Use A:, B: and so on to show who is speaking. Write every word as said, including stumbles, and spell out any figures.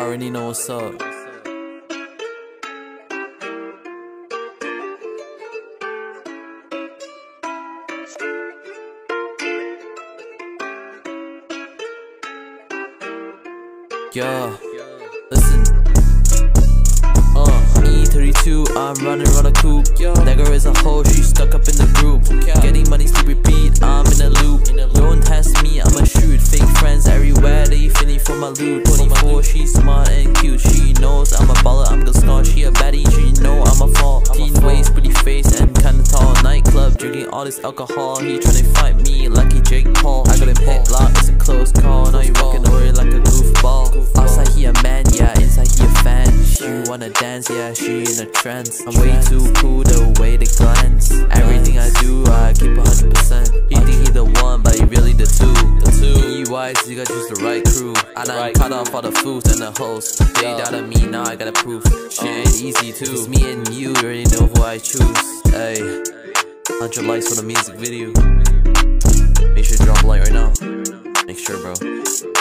A: already know what's up. Yo, listen. Uh, E thirty-two, I'm running around a coupe. Nigga is a hoe, she stuck up in the group. Getting money to repeat, I'm in a loop. Don't test me, I'ma shoot. Fake friends everywhere, they feeling for my loot. twenty-four, she's smart and cute. She knows I'm a baller, I'm gonna score. She a baddie, she know I'm a fall. Teen waist, pretty face, and kinda tall. Nightclub, drinking all this alcohol. He tryna fight me like he Jake Paul. I got him hit lock, it's a close call. Now he walking away like a goofball. Outside he a man, yeah, inside he a fan. She wanna dance, yeah, she in a trance. I'm way too cool the way they glance. Everything I do, I keep a hundred percent. He think he the one, but he really the two. The two. E Ys, you got just the right crew. And I'm cut off all the fools and the hosts. They doubted me, now I gotta proof. Shit ain't easy too. It's me and you, you already know who I choose. Hey, one hundred likes for the music video. Make sure to drop a like right now. Make sure, bro.